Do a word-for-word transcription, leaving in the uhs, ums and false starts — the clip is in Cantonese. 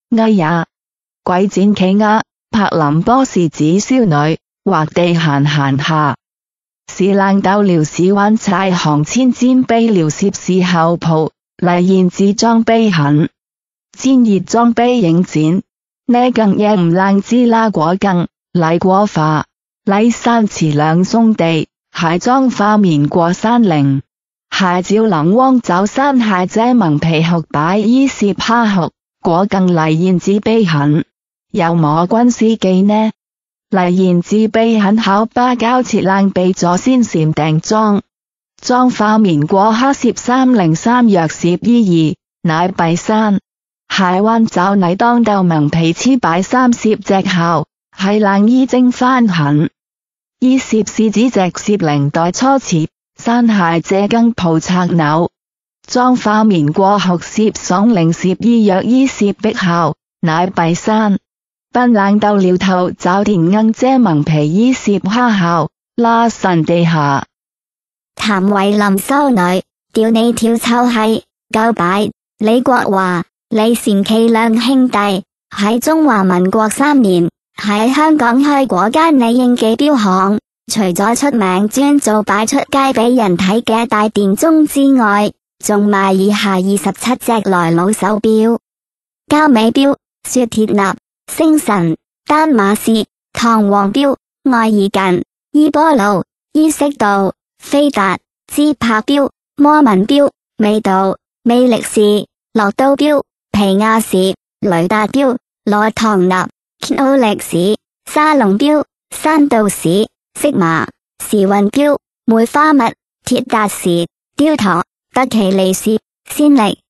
哎呀，鬼展企啊！柏林波士子少女，畫地閒閒下。是冷鬥撩是玩柴行千煎悲撩攝是後鋪，黎燕子裝悲狠，煎熱裝悲影展。呢更夜唔冷知啦果更，麗果化，麗山池兩松地，鞋裝花棉過山嶺。鞋照冷汪走山鞋遮蒙皮學擺衣攝蝦學，果更黎燕子悲狠。有摸軍司記呢？黎燕子悲狠考巴交切冷被咗先禪訂裝，裝花棉過黑攝三零三藥攝衣二，乃閉山。鞋灣找泥當鬥蒙皮黐擺三攝隻校，係冷衣精翻狠。衣攝是指隻攝零代初設，山鞋借更蒲拆紐，裝花棉過學攝爽零攝衣藥衣攝碧校，乃閉山。奔冷鬥撩頭找田鶯遮蒙皮衣攝蝦校，拉神地下。 譚惠林修女，屌你跳臭閪，夠擺。李國華、李善琪兩兄弟，喺中華民國三年，喺香港開果間李應記錶行，除咗出名專做擺出街俾人睇嘅大電鐘之外，仲賣以下二十七隻來佬手錶：嘉美錶、雪鐵納、星辰、丹馬士、唐王錶、愛爾近、伊波魯、伊色道、飛達、芝柏錶、摩文錶、美道、美力士、樂都錶、皮亞士、雷達錶、羅唐納、奧力士、沙龍錶、山道士、色麻、時運錶、梅花蜜、鐵達時、雕陀、德奇利士、先力。